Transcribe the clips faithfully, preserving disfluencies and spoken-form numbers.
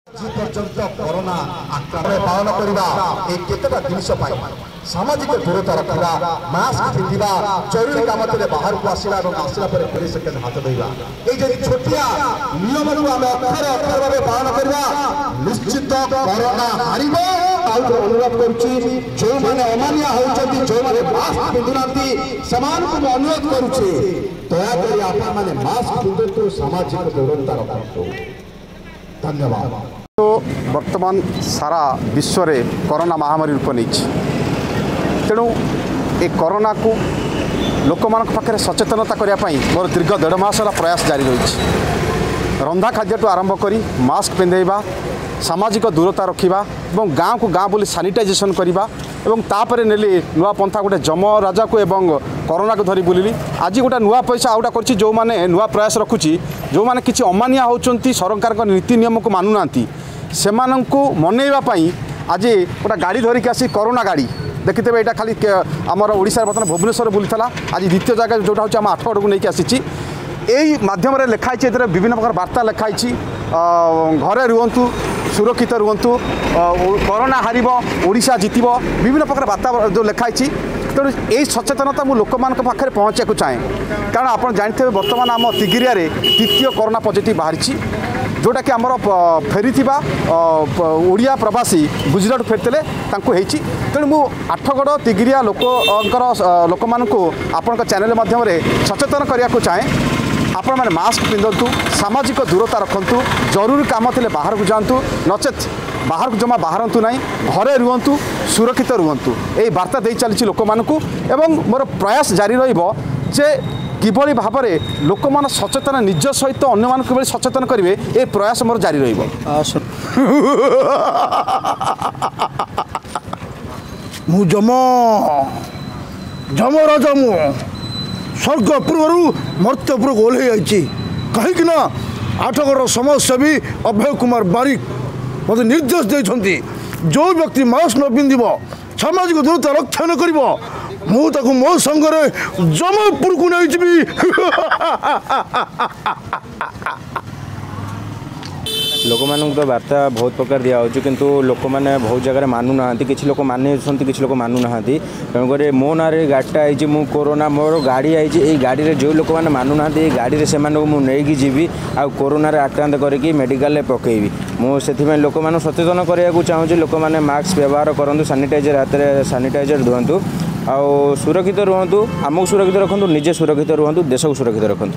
पर्यंत कोरोना आक्रमण पालन करवा केतटा जिनिस सामाजिक दूरता रखा मास्क पिंधा जरूरी काम बाहर को आसला आसला कोड़े सेकेंड हाथ धोवा ये छोटिया नियम को आम अक्षर अक्षर भाव पालन करवा निश्चित कोरोना हार अनुरोध करुच्ची जो मैंने अमानिया होती जो मैंने मास्क पिंधुना से अनुरोध करुचे दयाकोरी आपने मास्क पिंधु सामाजिक दूरता रखु। धन्यवाद। तो वर्तमान सारा विश्व रे कोरोना महामारी रूप नहीं तेणु ए कोरोना को लोक मान पाखे सचेतनता करने मोर दीर्घ देढ़ मासर प्रयास जारी रही रंधा खाद्य टू आरंभ करी मास्क पिंधेवा सामाजिक दूरता रखा और गाँव को गाँव बोली सानिटाइजेशन करवा एवं तापर नेली नुआ पंथा गोटे जम राजा को एवं कोरोना को धरी बुलिली आज गोटे नुआ पैसा आउटा कर जो मैंने नुआ प्रयास रखुची जो मैंने किसी अमानिया होती सरकार नीति नियम को मानुना से मनइवाई आज गोटे गाड़ी धरिकी आसी कोरोना गाड़ी देखिथे यहाँ खाली आमर ओडिशा बर्तमान भुवनेश्वर बुलता आज द्वितीय जगह जोटा हूँ आम आठगड़ को लेकिन आसी यही माध्यम लिखाई ए विभिन्न प्रकार वार्ता लिखाई घरे रुहतु सुरक्षित रुहतु कोरोना हार ओडिशा जीतब विभिन्न प्रकार वार्ता जो लिखाई तेणु यही सचेतनता मुझे लोक मान पाखे पहुँचा चाहे कारण आप जानते बर्तमान आम तिगिरिया द्वितीय कोरोना पॉजिटिव बाहरी जोटा कि आमर फेरी ओडिया प्रवासी गुजरात फेरते तेणु मु आठगड़ तिगिरिया लोकर लोक मान आपण चैनल माध्यम सचेतन करने चाहे आपण मैंने मास्क पिंधतु सामाजिक दूरता रखु जरूरी काम थे बाहर को जातु नचेत बाहर को जमा बाहरतु ना घरे रुहतु सुरक्षित रुहतु यही वार्ता दे चली लोक मानू एवं मोर प्रयास जारी रे किभली भाव में लोक मान सचेतन निज सहित अन्य मान किभली सचेतन करेंगे ये प्रयास मोर जारी रही मु जम जम राजा मु स्वर्ग पूर्व मर्त्यपुर को ओह्ल कहीं आठगढ़ समाजसेवी अभय कुमार बारिक मत निर्देश देते जो व्यक्ति मास्क न पिंध सामाजिक दूरता रक्षा न कर मुझे मो संगे जमपुर को नहीं जी लोक मान तो वार्ता बहुत प्रकार दिखाई किंतु लोक मैंने बहुत जगह मानुना किसी लोक मानी किसी लोक मानुना तेणुक मो ना गाड़ीटा आई मु कोरोना मोर गाड़ी आई ये गाड़ी में जो लोक मैंने मानुना गाड़ी से मुझे जीवी आ कोरोना आक्रांत करके मेडिकल पकईबी मुझे लोक मान सचेतन करने चाहूँगी लोक मैंने मास्क व्यवहार करूँ सानिटाइजर हाथ में सानिटाइजर दिंतु आ सुरक्षित रुहतु आमको सुरक्षित रखु निजे सुरक्षित रुहतु देश को सुरक्षित रखु।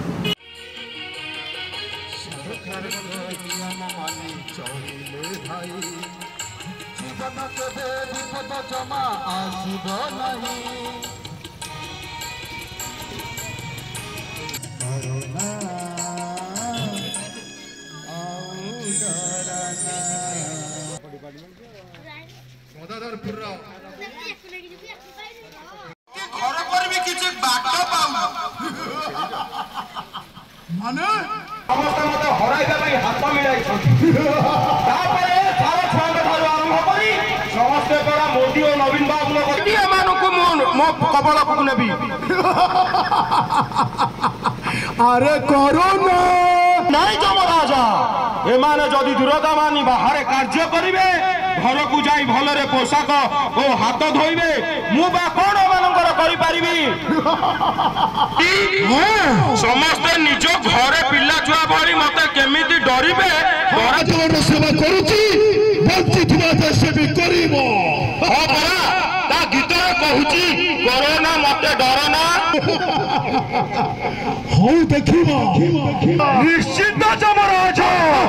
मोदी और नवीन बाबू कबल को नेबी अरे कोरोना नहीं जम राजा एमाने जदि दूरता मानी बाहर कार्य करेंगे घर को जाई भलरे पोशाक और हाथ धोइबे मु बा कोन मानकर करि पारिबी समस्त निज घरे पिल्ला छुआ भरी मते केमिति डरिबे राजगढ़ सेवा करूची बंचितवा देश भी करिवो हां बरा ता गीत कहूची कोरोना मते डरना हो देखिबो निश्चित जमराज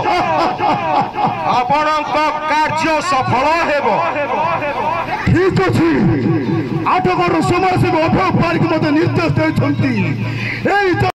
आपणक कार्य सफल हेबो ठीक अछि आठगढ़ समाज से अभय पारिक मते निर्देश देछंती एई